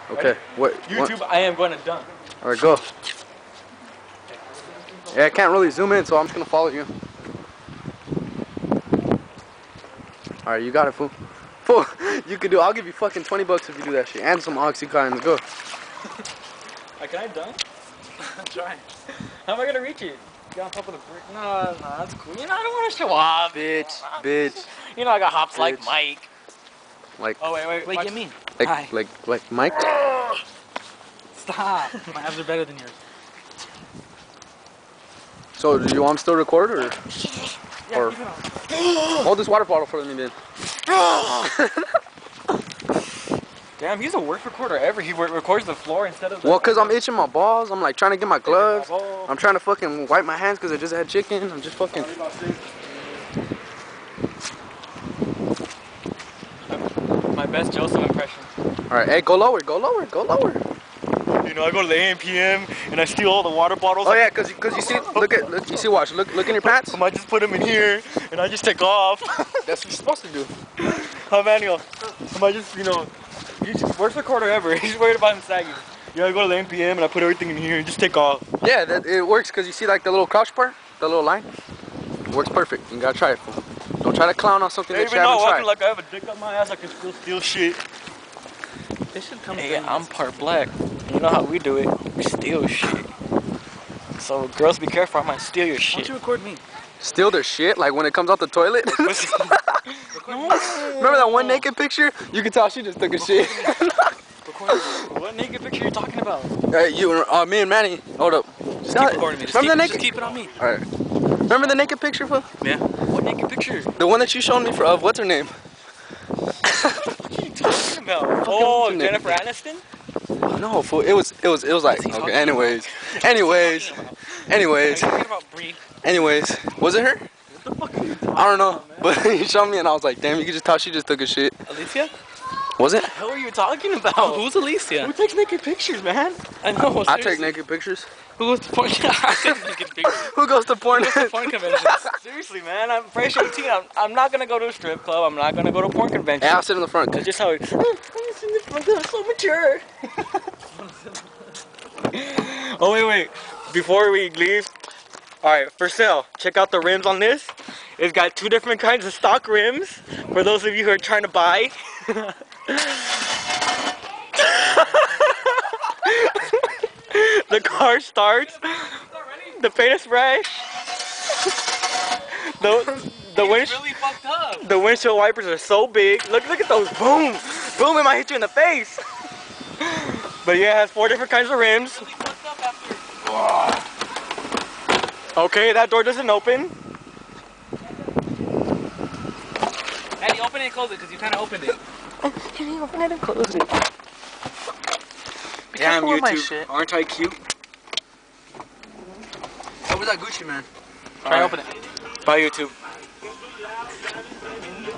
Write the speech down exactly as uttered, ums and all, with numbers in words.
Okay. Ready? What? YouTube, what? I am going to dunk. All right, go. Yeah, I can't really zoom in, so I'm just gonna follow you. All right, you got it, fool. Fool, you could do. I'll give you fucking twenty bucks if you do that shit, and some Oxycontin. Go. Like, can I dunk? I'm trying. How am I gonna reach it? Get on top of the brick? No, no, that's cool. You know, I don't want to show off. Bitch, bitch. You know, I got hops bitch. like Mike. Like. Oh wait, wait, Wait, watch. get me. Like, Hi. like, like Mike. Stop. My abs are better than yours. So, do you want him still record or? Yeah, or keep it on. hold this water bottle for me then. Damn, he's the worst recorder ever. He records the floor instead of the... Well, cause I'm itching my balls. I'm like trying to get my gloves. My I'm trying to fucking wipe my hands cause I just had chicken. I'm just fucking. My best Joseph impression. All right, hey, go lower, go lower, go lower. You know, I go to the A M P M and I steal all the water bottles. Oh yeah, cause, cause you see, look at, look, you see, watch, look, look in your pants. I might just put them in here and I just take off. That's what you're supposed to do. How manual? I might just, you know, he's the worst recorder ever. He's worried about him sagging. Yeah, I go to the A M P M and I put everything in here and just take off. Yeah, that, it works cause you see like the little crouch part, the little line. It works perfect. You gotta try it, fool. Don't try to clown on something that Even you though haven't walking tried. like I have a dick up my ass, I can still steal shit. This should come. Hey, I'm part black. You know how we do it. We steal shit. So girls, be careful. I might steal your Why shit. don't you record me? Steal their shit, like when it comes out the toilet. Record me. Remember that one naked picture? You can tell she just took a shit. Record me. What naked picture are you talking about? uh, you, uh, me and Manny. Hold up. Just keep recording me. Just, Remember keep, the just naked? keep it on me. All right. Remember the naked picture, fool? Yeah. What naked picture? The one that you showed me for of what's her name? What are you talking about? Oh, what's your name? Jennifer Aniston? No, fool. It was, it was, it was like. What's he Okay. talking Anyways, anyways, anyways, Are you talking about Brie? anyways. Was it her? What the fuck are you talking I don't know, about, man? but you showed me and I was like, damn, you could just tell she just took a shit. Alicia? Was it? What the hell are you talking about? Who's Alicia? Who takes naked pictures, man? I know. I take seriously. naked pictures. Who goes to porn? I take naked pictures. Who goes to porn? Who goes to porn conventions? Seriously, man. I'm fresh eighteen. I'm, I'm not gonna go to a strip club. I'm not gonna go to a porn convention. Hey, I'll sit in the front. That's just how it. I'm in the front. I'm so mature. Oh wait, wait. Before we leave, all right, for sale. Check out the rims on this. It's got two different kinds of stock rims for those of you who are trying to buy. The car starts. The paint is fresh. The the winch really fucked up. the windshield wipers are so big. Look look at those. Boom, boom! It might hit you in the face. But yeah, it has four different kinds of rims. Really fucked up after. Okay, that door doesn't open. Eddie, open it and close it because you kind of opened it. Can you open it and close it? Be careful with my shit. Aren't I cute? What was that Gucci man? Try to open it. Bye, YouTube.